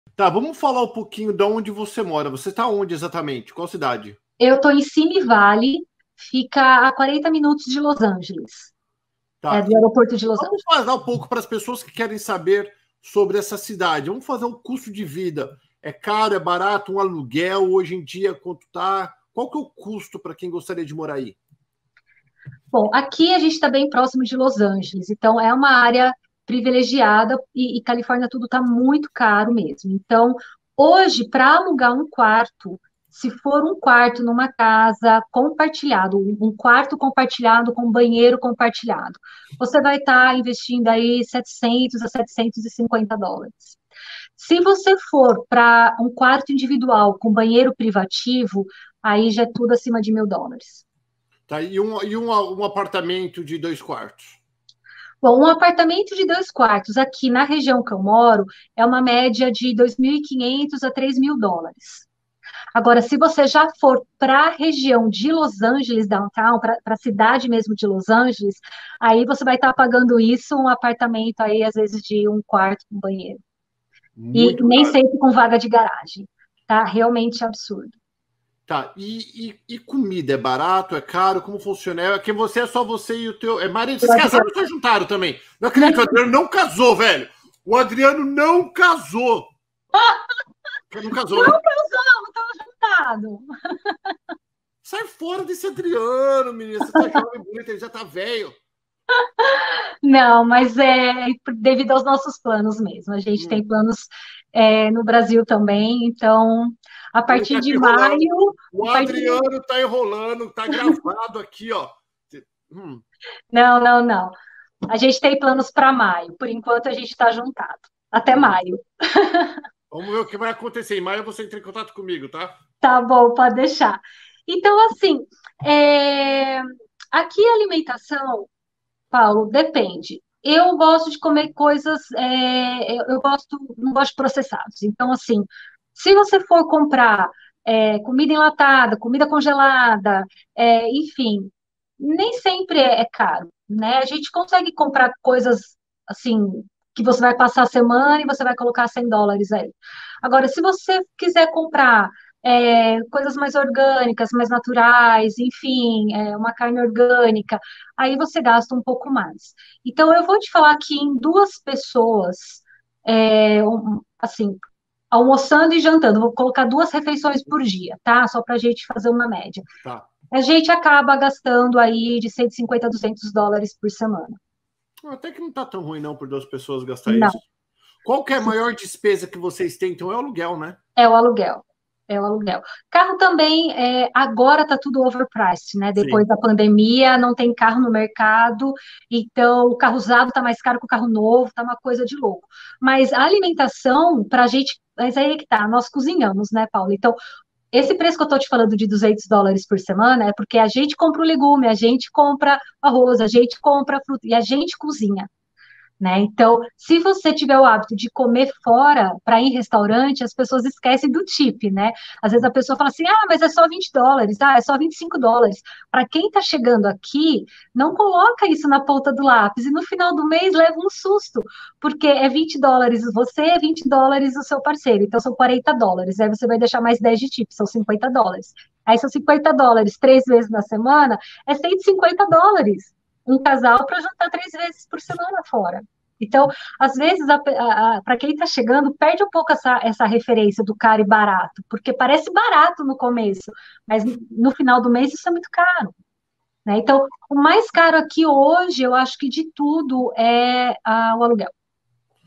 Tá, vamos falar um pouquinho de onde você mora. Você está onde exatamente? Qual cidade? Eu estou em Simi Valley, fica a 40 minutos de Los Angeles, Tá, do e aeroporto de Los vamos Angeles. falar um pouco para as pessoas que querem saber sobre essa cidade. Vamos fazer o custo de vida. É caro, é barato, um aluguel hoje em dia, quanto tá? Qual que é o custo para quem gostaria de morar aí? Bom, aqui a gente está bem próximo de Los Angeles, então é uma área privilegiada e Califórnia tudo está muito caro mesmo. Então, hoje, para alugar um quarto, se for um quarto numa casa compartilhado, um quarto compartilhado com banheiro compartilhado, você vai estar investindo aí 700 a US$ 750. Se você for para um quarto individual com banheiro privativo, aí já é tudo acima de US$ 1.000. Tá, e um apartamento de 2 quartos? Bom, um apartamento de 2 quartos aqui na região que eu moro é uma média de 2.500 a US$ 3.000. Agora, se você já for para a região de Los Angeles, downtown, para a cidade mesmo de Los Angeles, aí você vai estar pagando isso, um apartamento aí, às vezes, de um quarto com banheiro. E Muito nem caro. sempre com vaga de garagem. Tá realmente absurdo. Tá, e comida é barato, é caro? Como funciona? É que você é só você e o teu. É marido. O Vocês casaram ou Adriano, só juntaram também? Não acredito, o não, Adriano não casou, velho. O Adriano não casou. Não casou, né? não casamos, estamos juntados. Sai fora desse Adriano, menina. Você tá jovem, bonita, ele já tá velho. Não, mas é devido aos nossos planos mesmo. A gente tem Hum. planos no Brasil também, então, a Ele partir tá te de enrolando. maio, O a partir de... Adriano tá enrolando, tá gravado aqui, ó. Hum. Não, não, não. A gente tem planos para maio. Por enquanto, a gente está juntado. Até maio. Vamos ver o que vai acontecer. Em maio você entra em contato comigo, tá? Tá bom, pode deixar. Então, assim, é, aqui a alimentação, Paulo, depende. Eu gosto de comer coisas, não gosto de processados. Então, assim, se você for comprar comida enlatada, comida congelada, enfim, nem sempre é caro, né? A gente consegue comprar coisas assim que você vai passar a semana e você vai colocar US$ 100 aí. Agora, se você quiser comprar coisas mais orgânicas, mais naturais, enfim, uma carne orgânica, aí você gasta um pouco mais. Então, eu vou te falar que em duas pessoas, assim, almoçando e jantando, vou colocar 2 refeições por dia, tá? Só para a gente fazer uma média. Tá. A gente acaba gastando aí de 150 a US$ 200 por semana. Até que não tá tão ruim, não, por 2 pessoas gastar isso. Não, Qual que é a maior despesa que vocês têm? Então é o aluguel, né? é o aluguel. É o aluguel. Carro também, agora está tudo overpriced, né? Depois Sim. da pandemia, não tem carro no mercado, então o carro usado está mais caro que o carro novo, está uma coisa de louco. Mas a alimentação, para a gente, mas aí é que tá, nós cozinhamos, né, Paulo? Então, esse preço que eu estou te falando de US$ 200 por semana é porque a gente compra o legume, a gente compra arroz, a gente compra fruta e a gente cozinha. Né? Então, se você tiver o hábito de comer fora para ir em restaurante, as pessoas esquecem do tip, né? Às vezes a pessoa fala assim: ah, mas é só US$ 20, ah, é só US$ 25. Para quem está chegando aqui, não coloca isso na ponta do lápis e no final do mês leva um susto, porque é US$ 20 você, é US$ 20 o seu parceiro, então são US$ 40. Aí você vai deixar mais 10 de tip, são US$ 50. Aí são US$ 50, 3 vezes na semana, é US$ 150 um casal para jantar 3 vezes por semana fora. Então, às vezes, para quem está chegando, perde um pouco essa referência do caro e barato, porque parece barato no começo, mas no final do mês isso é muito caro. Né? Então, o mais caro aqui hoje, eu acho que de tudo é o aluguel.